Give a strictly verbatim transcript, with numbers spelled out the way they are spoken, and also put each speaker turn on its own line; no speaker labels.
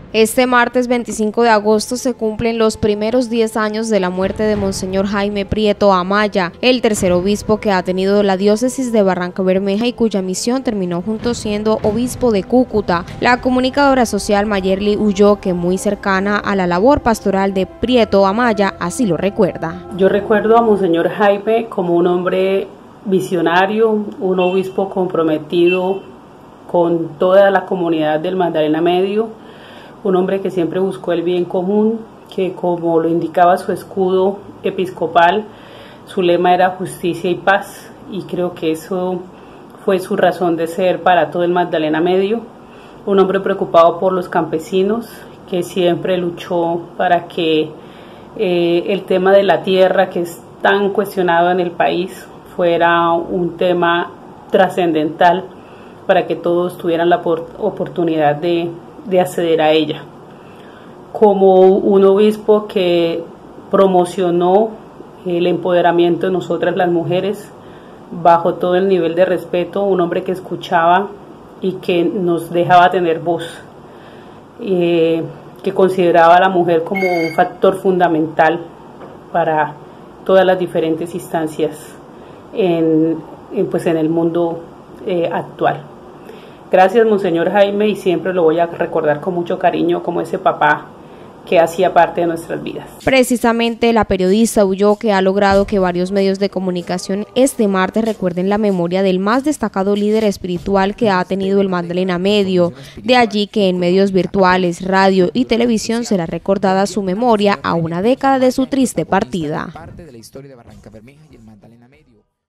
Este martes veinticinco de agosto se cumplen los primeros diez años de la muerte de Monseñor Jaime Prieto Amaya, el tercer obispo que ha tenido la diócesis de Barrancabermeja y cuya misión terminó junto siendo obispo de Cúcuta. La comunicadora social Mayerly Ulloa, muy cercana a la labor pastoral de Prieto Amaya, así lo recuerda.
Yo recuerdo a Monseñor Jaime como un hombre visionario, un obispo comprometido con toda la comunidad del Magdalena Medio, un hombre que siempre buscó el bien común, que como lo indicaba su escudo episcopal, su lema era justicia y paz, y creo que eso fue su razón de ser para todo el Magdalena Medio. Un hombre preocupado por los campesinos, que siempre luchó para que eh, el tema de la tierra, que es tan cuestionado en el país, fuera un tema trascendental para que todos tuvieran la oportunidad de de acceder a ella. Como un obispo que promocionó el empoderamiento de nosotras las mujeres bajo todo el nivel de respeto, un hombre que escuchaba y que nos dejaba tener voz, eh, que consideraba a la mujer como un factor fundamental para todas las diferentes instancias en, en, pues en el mundo eh, actual. Gracias, Monseñor Jaime, y siempre lo voy a recordar con mucho cariño como ese papá que hacía parte de nuestras vidas.
Precisamente la periodista Ulloa ha logrado que varios medios de comunicación este martes recuerden la memoria del más destacado líder espiritual que ha tenido el Magdalena Medio. De allí que en medios virtuales, radio y televisión será recordada su memoria a una década de su triste partida.